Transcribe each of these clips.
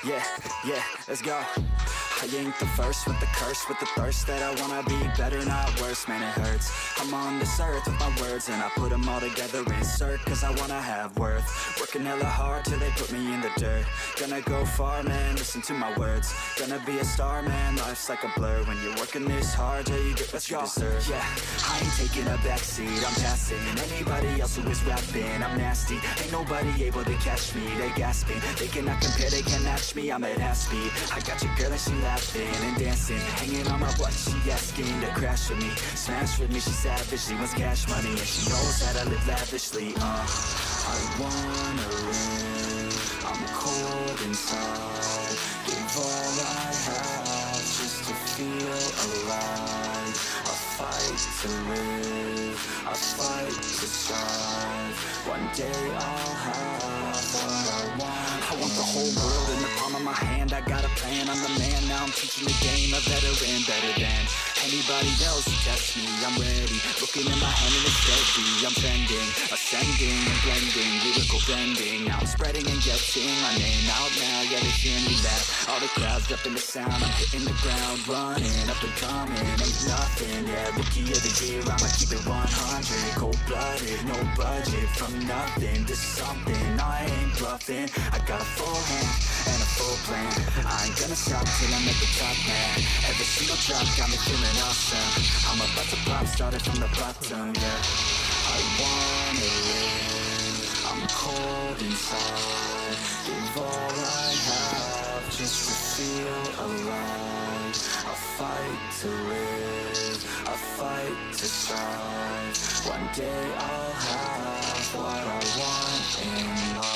Yeah, yeah, let's go. I ain't the first with the curse, with the thirst that I wanna be better, not worse, man it hurts. I'm on this earth with my words and I put them all together, insert, cause I wanna have worth. Working hella hard till they put me in the dirt. Gonna go far, man, listen to my words. Gonna be a star, man, life's like a blur. When you're working this hard, yeah, you get what you deserve. Yeah, I ain't taking a backseat, I'm passing anybody else who is rapping. I'm nasty, ain't nobody able to catch me. They gasping, they cannot compare, they can't match me. I'm at half speed, I got your girl and she laughing and dancing, hanging on my butt, she asking to crash with me, smash with me. She savage, she wants cash money and she knows that I live lavishly. I wanna live, I'm cold inside, give all I have just to feel alive. I fight to live, I fight to strive. One day I'll have what I want. I want the whole world in the palm of my hand. I got a plan, I'm the man. Now I'm teaching the game, a veteran, better than anybody else who tests me. I'm ready, looking in my hand and it's steady. I'm trending, ascending and blending, lyrical bending. Now I'm spreading and getting my name out now. Yeah, they hear me laugh, all the crowds repping the sound. I'm hitting the ground, running, up and coming, ain't nothing. Yeah, rookie of the year, I'ma keep it 100. Cold-blooded, no budget, from nothing to something. I ain't bluffing, I got a full hand and a full plan. I ain't gonna stop till I'm at the top, man. Every single drop got me feeling awesome. I'm about to pop, started from the bottom, yeah. I wanna live, I'm cold inside, give all I have just to feel alive. I fight to live, I fight to strive. One day I'll have what I want in life.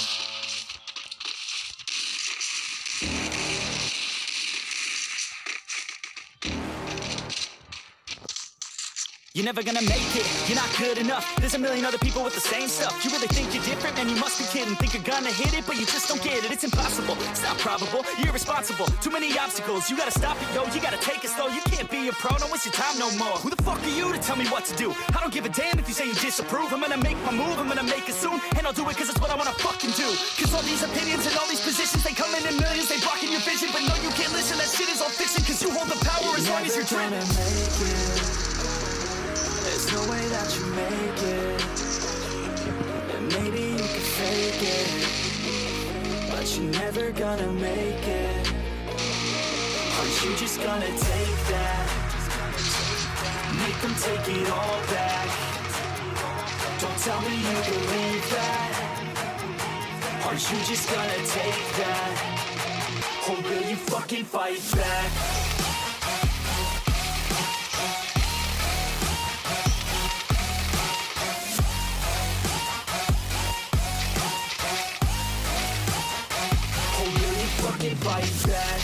You're never gonna make it, you're not good enough. There's a million other people with the same stuff. You really think you're different? Man, you must be kidding. Think you're gonna hit it, but you just don't get it. It's impossible, it's not probable, you're irresponsible. Too many obstacles, you gotta stop it, yo. You gotta take it slow, you can't be a pro. Don't waste your time no more. Who the fuck are you to tell me what to do? I don't give a damn if you say you disapprove. I'm gonna make my move, I'm gonna make it soon. And I'll do it cause it's what I wanna fucking do. Cause all these opinions and all these positions, they come in millions, they blocking your vision. But no, you can't listen, that shit is all fiction. Cause you hold the power as long as you're dreaming. There's no way that you make it, and maybe you can fake it, but you're never gonna make it. Aren't you just gonna take that? Make them take it all back. Don't tell me you believe that. Aren't you just gonna take that? Or will you fucking fight back? Fight back.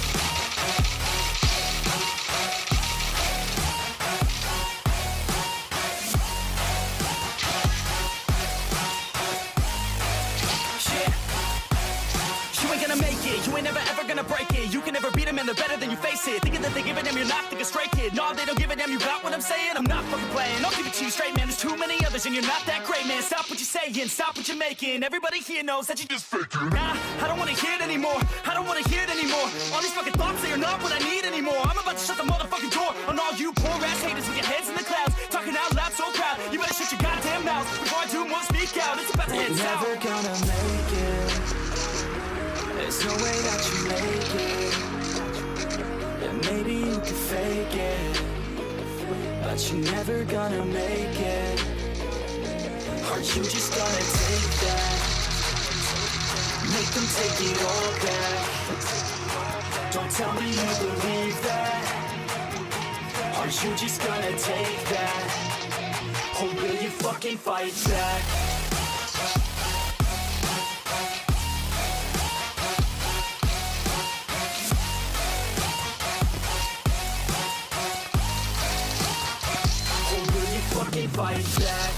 You ain't gonna make it, you ain't never ever gonna break it. You can never beat them and they're better than you face it. Thinking that they give a damn, you're not, think a straight kid. No, they don't give a damn, you got what I'm saying? I'm not fucking playing, I'll keep it to you straight, man. There's too many others and you're not that great, man. Stop what you're saying, stop what you're making. Everybody here knows that you just faking. Nah, I don't wanna hear it anymore, I don't wanna hear it anymore. All these fucking thoughts, they are not what I need anymore. I'm about to shut the motherfucking door on all you poor ass haters with your heads in the clouds, talking out loud so proud. You better shut your goddamn mouth before I do more speak out. It's about to head south. Never gonna make it, there's no way that you make it, and maybe you can fake it, but you're never gonna make it. Aren't you just gonna take that? Make them take it all back. Don't tell me you believe that. Aren't you just gonna take that? Or will you fucking fight back? Fight back.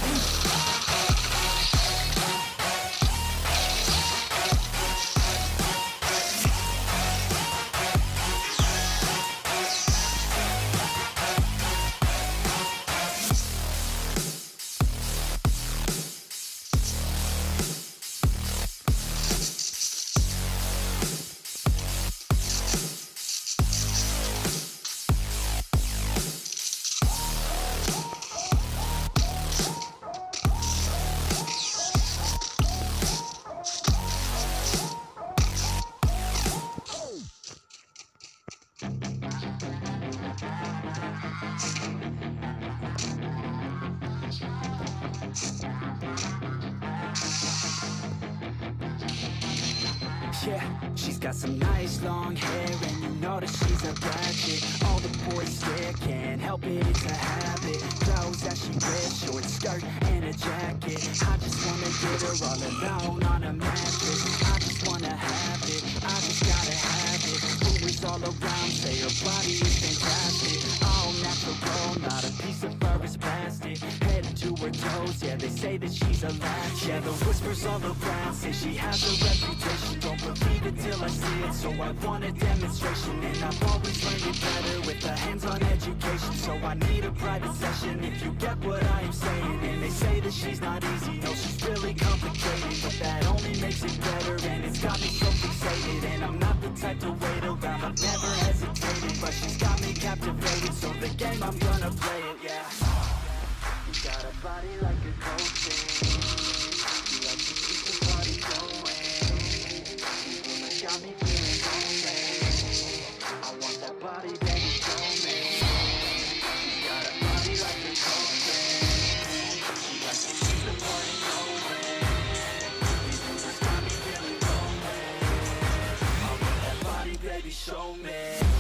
Yeah, she's got some nice long hair, and you know that she's a bad chick. All the boys stare, can't help it, it's a habit. Clothes that she wears, short skirt and a jacket. I just wanna get her all alone on a mattress. I just wanna have it, I just gotta have it. Rumors all around say her body is fantastic. All natural, not a piece of fur is plastic. Head to her toes, yeah, they say that she's a latch. Yeah, the whispers all around say she has a reputation. Don't believe it till I see it, so I want a demonstration. And I've always learned it better with a hands-on education. So I need a private session if you get what I am saying. And they say that she's not easy, no, she's really complicated. But that only makes it better, and it's got me so fixated. And I'm not the type to wait around, I've never hesitated. But she's got me captivated, so the game, I'm gonna play it, yeah. You got a body like a cocaine. You like to keep the party going. You got me feeling lonely. I want that body, baby, show me. You got a body like a cocaine. You like to keep the party going. You got me feeling lonely. I want that body, baby, show me.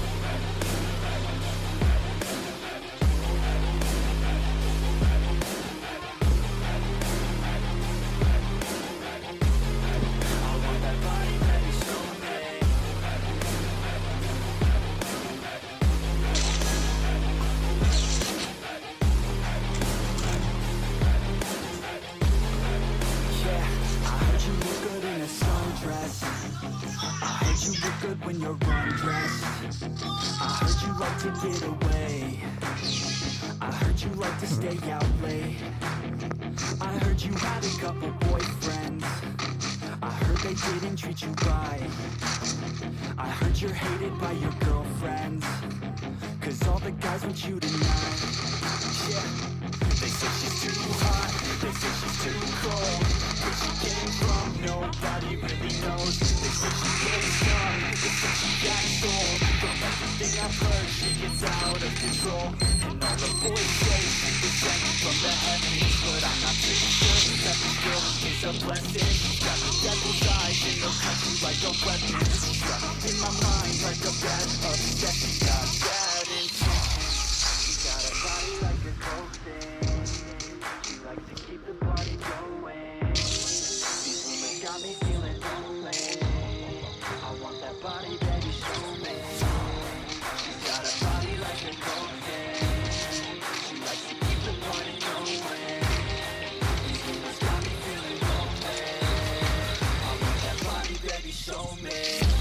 Good when you're undressed. I heard you like to get away. I heard you like to stay out late. I heard you had a couple boyfriends. I heard they didn't treat you right. I heard you're hated by your girlfriends, 'cause all the guys want you tonight. Yeah, they say she's too hot, they say she's too cold. Where she came from, nobody really knows. They say she gets young, they say she got soul. From everything I've heard, she gets out of control. And all the boys say she was sent from the heavens, but I'm not too sure that this girl is a blessing. She's got the devil's eyes and no country like a weapon. She's stuck in my mind like a bad obsession. Got bad intent. She got a body like a cocaine. She likes to keep the party going. These rumors got me feeling lonely. I want that body, baby, show me. She's got a body like a cocaine. She likes to keep the party going. These rumors got me feeling lonely. I want that body, baby, show me.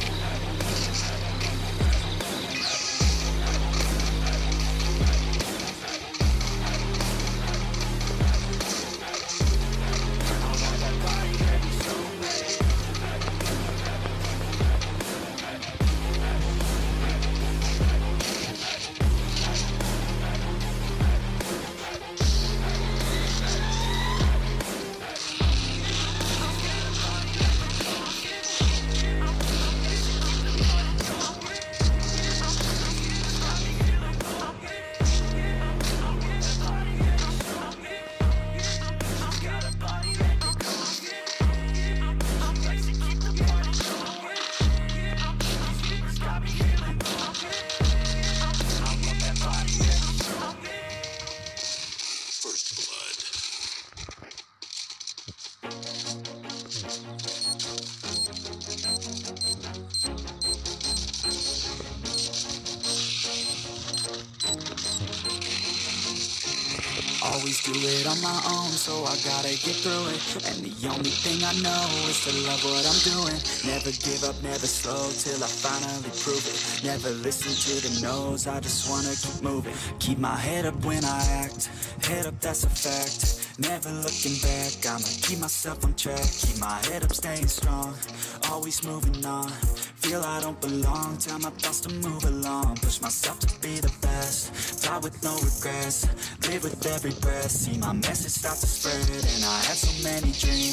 Always do it on my own, so I gotta get through it. And the only thing I know is to love what I'm doing. Never give up, never slow, till I finally prove it. Never listen to the no's, I just wanna keep moving. Keep my head up when I act, head up, that's a fact. Never looking back, I'ma keep myself on track. Keep my head up, staying strong, always moving on. Feel I don't belong, tell my thoughts to move along. Push myself to be the best, die with no regrets. Live with every breath, see my message start to spread. And I had so many dreams,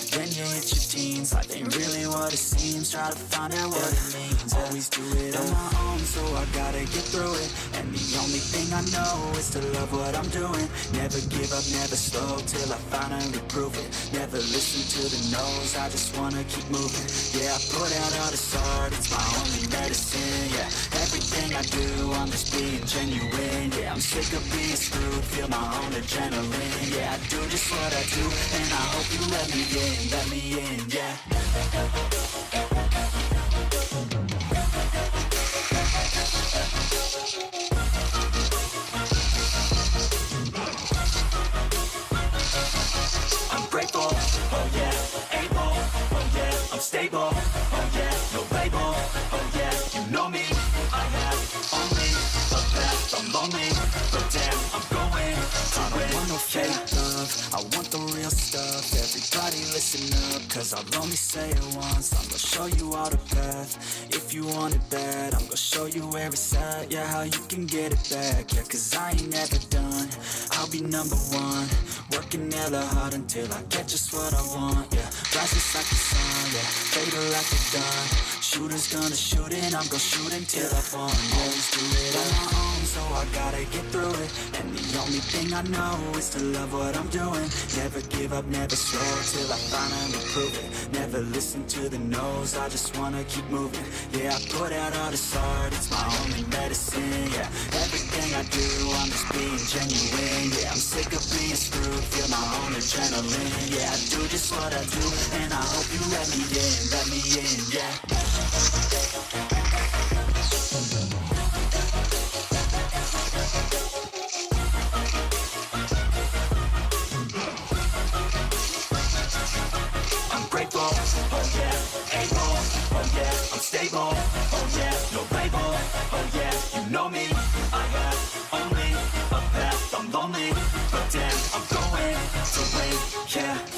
Then you hit your teens, life ain't really what it seems. Try to find out what it means. Always do it on my own, so I gotta get through it. And the only thing I know is to love what I'm doing. Never give up, never slow, till I finally prove it. Never listen to the no's, I just wanna keep moving. Yeah, I put out all this art, it's my only medicine. Yeah, everything I do, I'm just being genuine. Yeah, I'm sick of being screwed, feel my own adrenaline. Yeah, I do just what I do, and I hope you let me in, yeah. I'm grateful, oh yeah, able, oh yeah, I'm stable, oh yeah, no label, oh yeah, you know me, I have only a path, I'm lonely, but damn, I'm going to win. I don't want no fake love, I want the real stuff. Everybody listen up, cause I'll only say it once. I'm gonna show you all the path, if you want it bad. I'm gonna show you where it's at, yeah, how you can get it back. Yeah, cause I ain't never done, I'll be number one. Working hella hard until I get just what I want, yeah. Rises like the sun, yeah, fatal like the dawn. Shooters gonna shoot and I'm gonna shoot until I fall. Always do it on my own, so I gotta get through it. And the only thing I know is to love what I'm doing. Never give up, never slow, till I finally prove it. Never listen to the no's, I just wanna keep moving. Yeah, I put out all this art, it's my only medicine. Yeah, everything I do, I'm just being genuine. Yeah, I'm sick of being screwed, feel my own adrenaline. Yeah, I do just what I do, and I hope you let me in, yeah. I'm grateful, oh yeah, able, oh yeah, I'm stable, oh yeah, no label, oh yeah, you know me, I have only a path, I'm lonely, but damn, I'm going to win, yeah.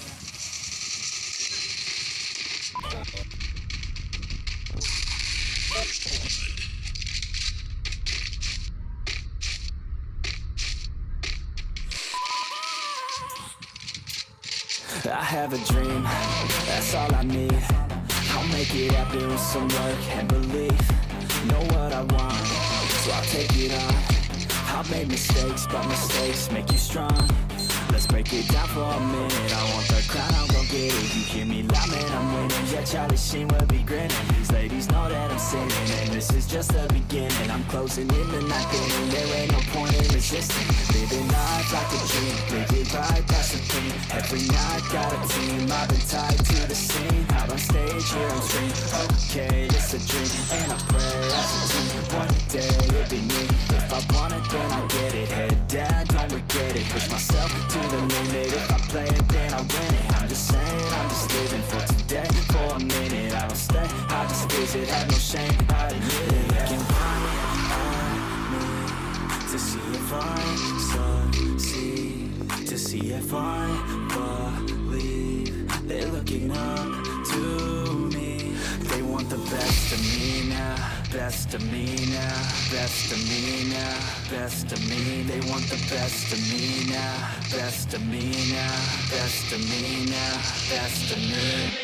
I have a dream, that's all I need. I'll make it happen with some work and belief. Know what I want, so I'll take it on. I've made mistakes, but mistakes make you strong. Let's break it down for a minute. I want the crown, I'm gon' get it. You hear me loud, man, I'm winning. Yeah, Charlie Sheen will be grinning. These ladies know that I'm sinning, and this is just the beginning. I'm closing in the night inning. There ain't no point in resisting. Living life like a dream, live it right, that's the thing. Every night got a team, I've been tied to the scene. Out on stage, here on screen. Okay, it's a dream, and I pray as a team. One day it'll be me. If I want it, then I get it. Head down, don't regret it. Push myself to the limit. If I play it, then I win it. I'm just saying, I'm just living for today. For a minute, I don't stay, I just visit. Have no shame, I admit it. Looking right at me to see if I succeed, to see if I believe. They're looking up to me. They want the best of me now, best of me now, best of me now, best of me. They want the best of me now, best of me now, best of me now, best of me.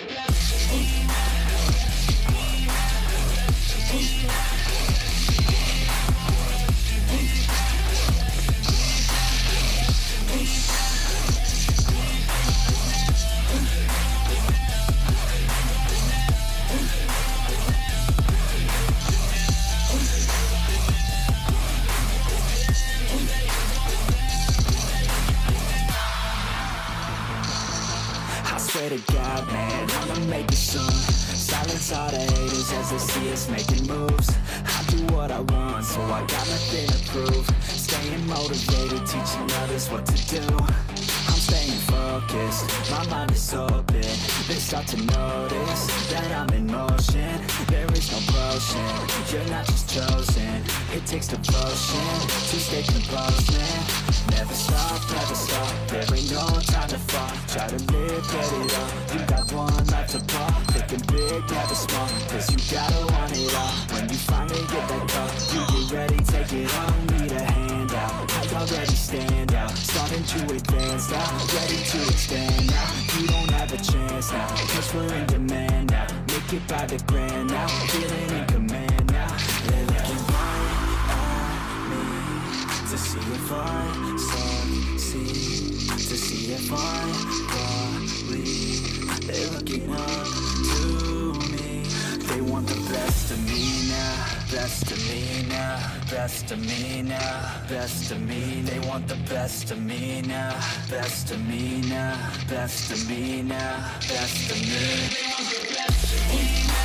Swear to God, man, I'ma make it soon. Silence all the haters as they see us making moves. I do what I want, so I got nothing to prove. Staying motivated, teaching others what to do. I'm staying focused, my mind is open. They start to notice that I'm in motion. There is no potion, you're not just chosen. It takes devotion to stay composed, man. Never stop, there ain't no time to fall. Try to live, get it all. You got one life to ball. Thinking big, never small, cause you gotta want it all. When you finally get that call, you get ready, take it on. Need a hand out, I already stand out. Starting to advance now, ready to expand now. You you don't have a chance now, cause we're in demand now. Make it by the grand now, feeling in command now. They're looking right at me to see if I succeed, to see if I believe. They're looking up to me. They want the best of me now, best of me now, best of me now, best of me. They want the best of me now, best of me now, best of me now, best of me. They want the best of me now.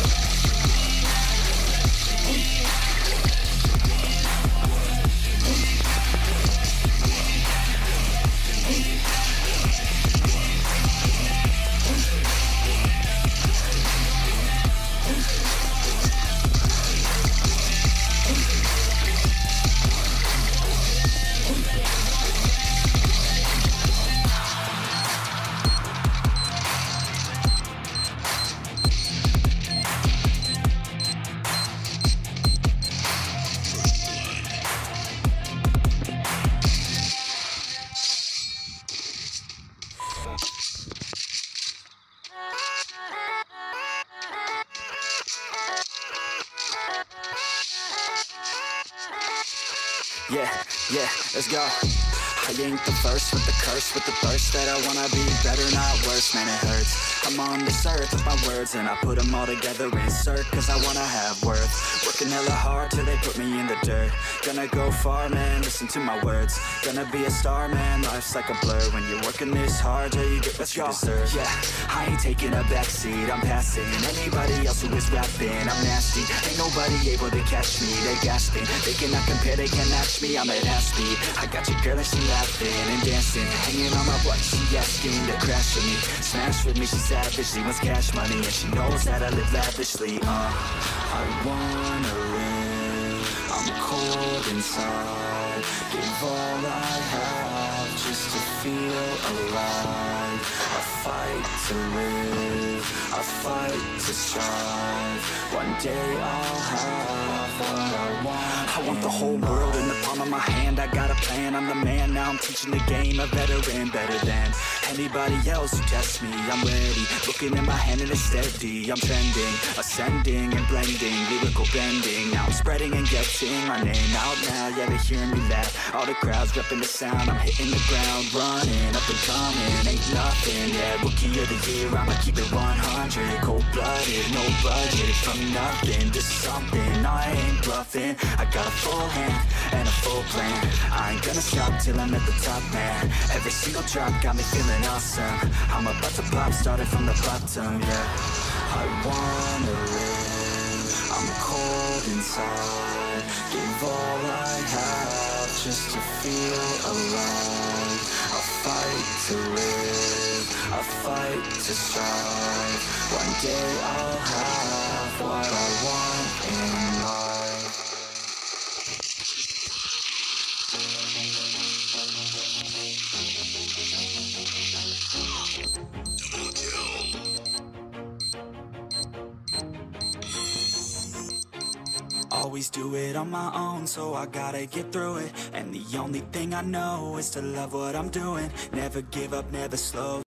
Yeah, let's go. I ain't the first with the curse, with the thirst that I wanna be better, not worse, man, it hurts. I'm on this earth with my words and I put them all together, insert, cause I wanna have worth. Working hella hard till they put me in the dirt. Gonna go far, man, listen to my words. Gonna be a star, man, life's like a blur. When you're working this hard, yeah, you get what you deserve. Yeah, I ain't taking a backseat, I'm passing anybody else who is rapping. I'm nasty, ain't nobody able to catch me. They gasping, they cannot compare, they can't match me. I'm at half speed, I got your girl and she laughing and dancing, hanging on my butt, she asking to crash with me. Smash with me, she savagely wants cash money, and she knows that I live lavishly. I wanna live, I'm cold inside. Give all I have just to feel alive. I fight to live, I fight to strive. One day I'll have what I want. I want the whole world in the palm of my hand. I got a plan, I'm the man. Now I'm teaching the game, a veteran, better than anybody else who tests me. I'm ready, looking in my hand and it's steady. I'm trending, ascending and blending, lyrical bending. Now I'm spreading and getting my name out now. Yeah, they hearing me laugh, all the crowds repping the sound. I'm hitting the ground, running, up and coming, ain't nothing. Yeah, rookie of the year, I'ma keep it 100. Cold-blooded, no budget, from nothing to something. I ain't bluffing, I got a full hand and a full plan. I ain't gonna stop till I'm at the top, man. Every single drop got me feeling awesome. I'm about to pop, started from the bottom, yeah. I wanna live, I'm cold inside. Give all I have just to feel alive. I fight to live, I fight to strive. One day I'll have what I want in life. Always do it on my own, so I gotta get through it. And the only thing I know is to love what I'm doing. Never give up, never slow